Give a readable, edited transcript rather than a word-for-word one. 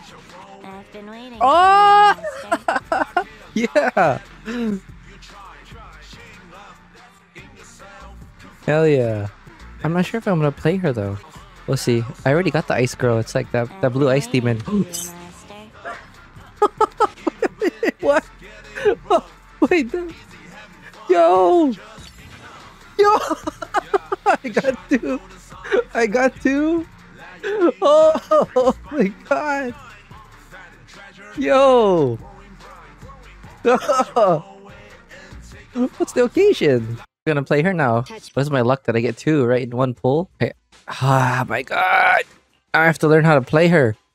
I've been waiting. Oh! Mister. Yeah! Hell yeah. I'm not sure if I'm gonna play her though. We'll see. I already got the ice girl. It's like that I've blue been ice demon. waiting, Master. What? Oh, wait. Yo! Yo! I got two. I got two. Oh my god. Yo! What's the occasion? I'm gonna play her now. What's my luck that I get two right in one pull? Okay. Ah my god. I have to learn how to play her.